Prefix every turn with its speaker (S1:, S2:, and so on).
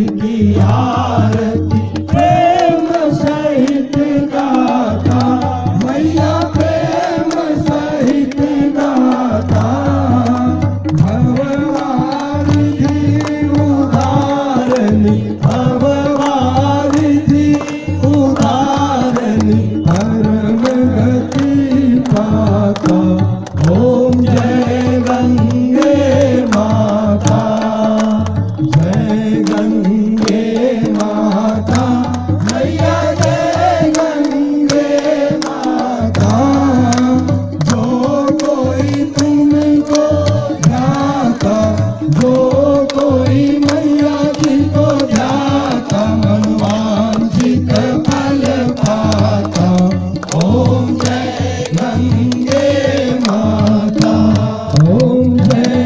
S1: की आरती प्रेम सहित गाता, मैया प्रेम सहित गाता। भववारिधि उदारणी, भववारिधि उदारणी, परम गति पाता। ओम जय गंगे माता, जय गंगे माता, मैया जय गंगे माता। जो कोई तुमको ध्याता, जो कोई मैया जी को ध्याता, मनवांछित फल पाता। ओम जय गंगे माता, ओम जय